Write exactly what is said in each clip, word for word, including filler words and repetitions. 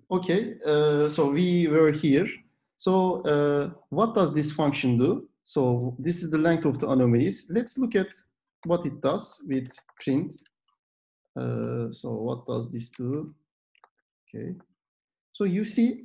Okay, uh, so we were here. So uh, what does this function do? So this is the length of the anomalies. Let's look at what it does with print. Uh, so what does this do? Okay, so you see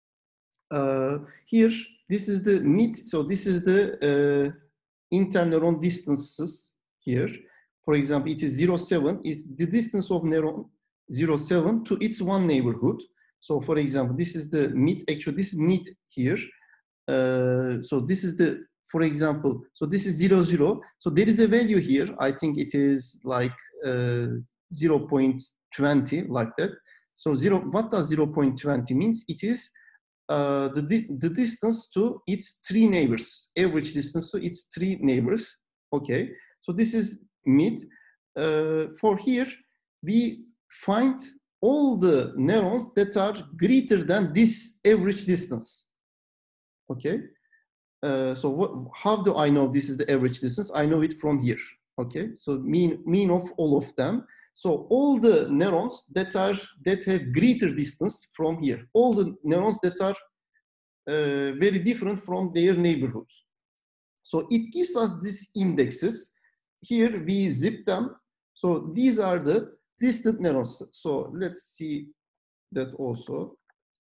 uh, here, this is the mid, so this is the uh, interneuron distances here. For example, it is zero, seven is the distance of neuron zero, seven to its one neighborhood. So for example, this is the mid, actually this is mid here. Uh, so this is the, for example, so this is zero, zero. So there is a value here. I think it is like uh, zero point two zero, like that. So zero, what does zero point two zero means? It is uh, the, di the distance to its three neighbors, average distance to its three neighbors. Okay, so this is mid. Uh, for here, we find all the neurons that are greater than this average distance. Okay, uh, so what, how do I know this is the average distance? I know it from here. Okay, so mean mean of all of them. So all the neurons that are that have greater distance from here, all the neurons that are uh, very different from their neighborhoods. So it gives us these indexes. Here we zip them. So these are the distant neurons. So let's see that also.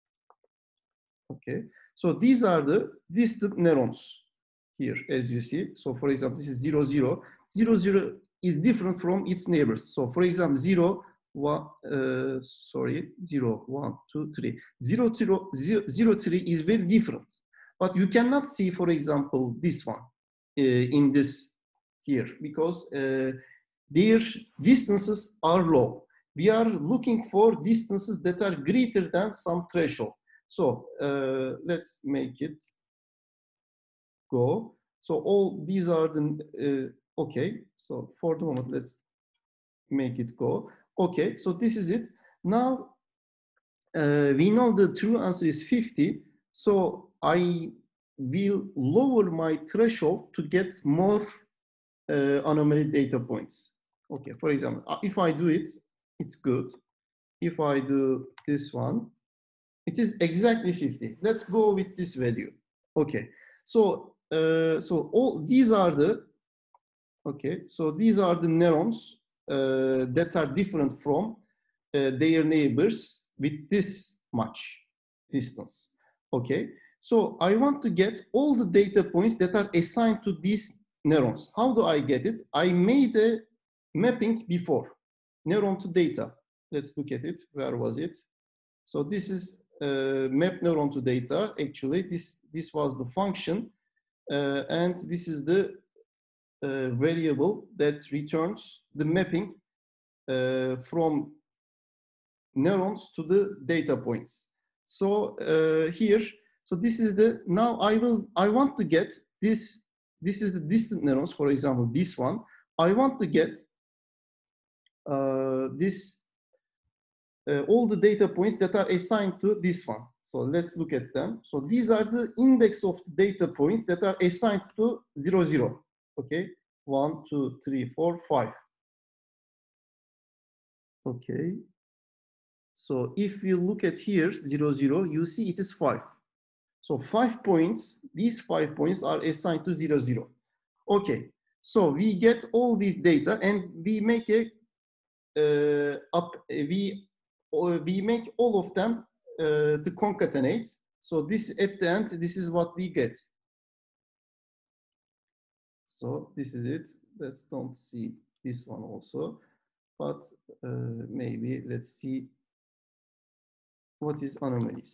Okay. So these are the distant neurons here, as you see. So for example, this is zero, zero. Zero, zero is different from its neighbors. So for example, zero, one, uh, sorry, zero, one, two, three. Zero, zero, zero, zero, three is very different. But you cannot see, for example, this one uh, in this here because uh, their distances are low. We are looking for distances that are greater than some threshold. So uh, let's make it go. So all these are the, uh, okay. So for the moment, let's make it go. Okay, so this is it. Now uh, we know the true answer is fifty. So I will lower my threshold to get more uh, anomaly data points. Okay, for example, if I do it, it's good. If I do this one, it is exactly fifty. Let's go with this value. Okay, so uh, so all these are the okay. So these are the neurons uh, that are different from uh, their neighbors with this much distance. Okay, so I want to get all the data points that are assigned to these neurons. How do I get it? I made a mapping before, neuron to data. Let's look at it. Where was it? So this is uh, map neuron to data. Actually, this, this was the function. Uh, and this is the uh, variable that returns the mapping uh, from neurons to the data points. So uh, here, so this is the, now I will, I want to get this, this is the distant neurons, for example, this one. I want to get uh, this, uh, all the data points that are assigned to this one. So let's look at them. So these are the index of data points that are assigned to zero, zero. Okay, one, two, three, four, five. Okay. So if you look at here, zero, zero, you see it is five. So five points, these five points are assigned to zero, zero. Okay, so we get all these data and we make a, uh, up, we, uh, we make all of them uh, to concatenate. So this at the end, this is what we get. So this is it. Let's don't see this one also, but uh, maybe let's see what is anomalies.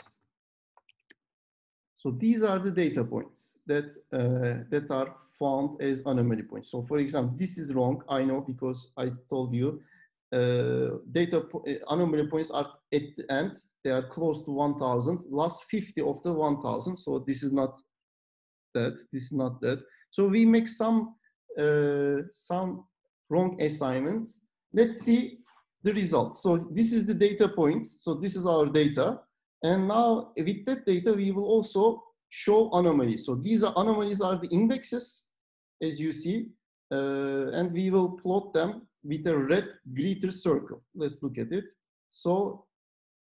So these are the data points that, uh, that are found as anomaly points. So for example, this is wrong, I know, because I told you uh, data po anomaly points are at the end, they are close to one thousand, last fifty of the one thousand. So this is not that, this is not that. So we make some, uh, some wrong assignments. Let's see the results. So this is the data points. So this is our data. And now with that data, we will also show anomalies. So these are anomalies are the indexes, as you see, uh, and we will plot them with a red greater circle. Let's look at it. So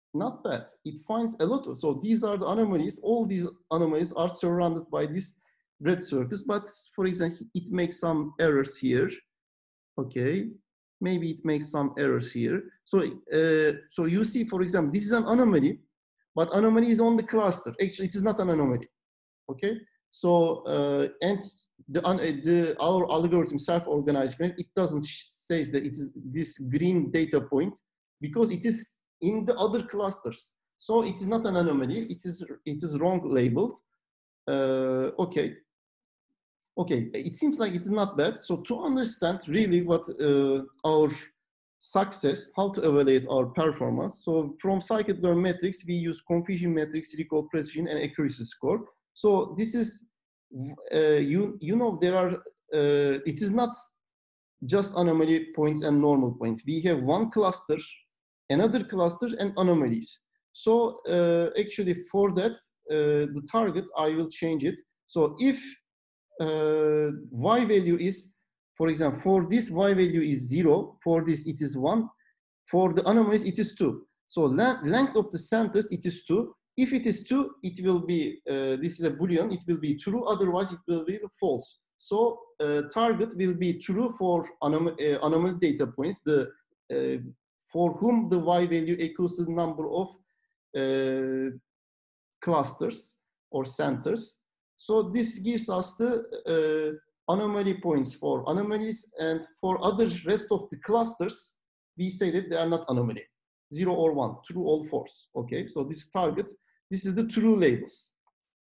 not bad. It finds a lot of, so these are the anomalies. All these anomalies are surrounded by these red circles, but for example, it makes some errors here. Okay, maybe it makes some errors here. So, uh, so you see, for example, this is an anomaly, but anomaly is on the cluster. Actually, it is not an anomaly. Okay, so uh, and the, the our algorithm self-organizing, it doesn't say that it is this green data point because it is in the other clusters. So it is not an anomaly. It is it is wrong labeled. Uh, okay. Okay, it seems like it's not bad. So to understand really what uh, our success, how to evaluate our performance. So from scikit-learn metrics, we use confusion metrics, recall, precision, and accuracy score. So this is, uh, you, you know, there are, uh, it is not just anomaly points and normal points. We have one cluster, another cluster, and anomalies. So uh, actually for that, uh, the target, I will change it. So if uh, y value is, for example, for this y value is zero, for this it is one, for the anomalies it is two. So length of the centers it is two. If it is two, it will be, uh, this is a boolean, it will be true, otherwise it will be false. So uh, target will be true for anom uh, anomaly data points, the, uh, for whom the y value equals the number of uh, clusters or centers. So this gives us the uh, anomaly points for anomalies, and for other rest of the clusters, we say that they are not anomaly. Zero or one, true or false. Okay, so this target, this is the true labels.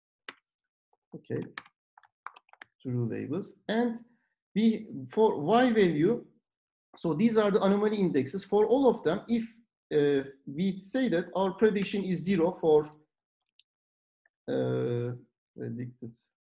Okay, true labels. And we, for y value, so these are the anomaly indexes for all of them. If uh, we say that our prediction is zero for uh, predicted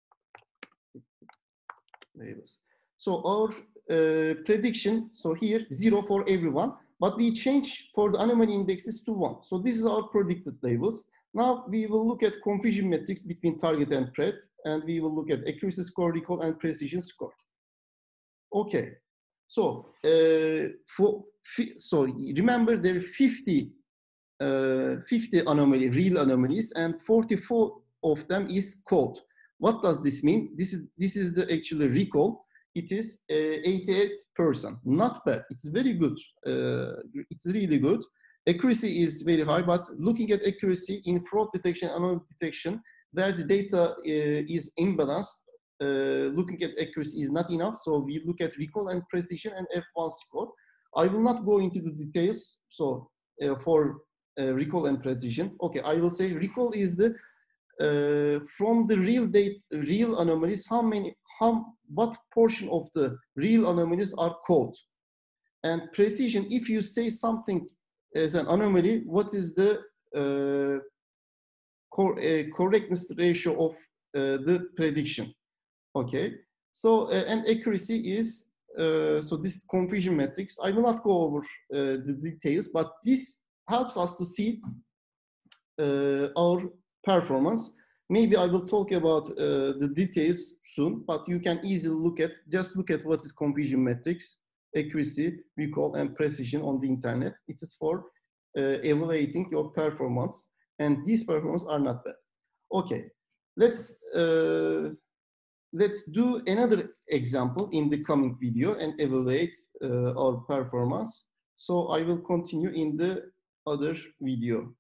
labels. So our uh, prediction, so here zero for everyone, but we change for the anomaly indexes to one. So this is our predicted labels. Now we will look at confusion metrics between target and pred, and we will look at accuracy score, recall, and precision score. Okay, so uh, for so remember there are fifty, uh, fifty anomaly, real anomalies, and forty-four of them is code. What does this mean? This is this is the actual recall. It is uh, eighty-eight percent. Not bad. It's very good. Uh, it's really good. Accuracy is very high, but looking at accuracy in fraud detection, anomaly detection, where the data uh, is imbalanced, uh, looking at accuracy is not enough. So we look at recall and precision and F one score. I will not go into the details. So uh, for uh, recall and precision, okay, I will say recall is the Uh, from the real date, real anomalies, how many, how, what portion of the real anomalies are code? And precision, if you say something as an anomaly, what is the uh, cor uh, correctness ratio of uh, the prediction? Okay, so uh, and accuracy is, uh, so this confusion metrics, I will not go over uh, the details, but this helps us to see uh, our performance. Maybe I will talk about uh, the details soon, but you can easily look at, just look at what is confusion metrics, accuracy, recall, and precision on the internet. It is for uh, evaluating your performance, and these performances are not bad. Okay, let's uh, let's do another example in the coming video and evaluate uh, our performance. So I will continue in the other video.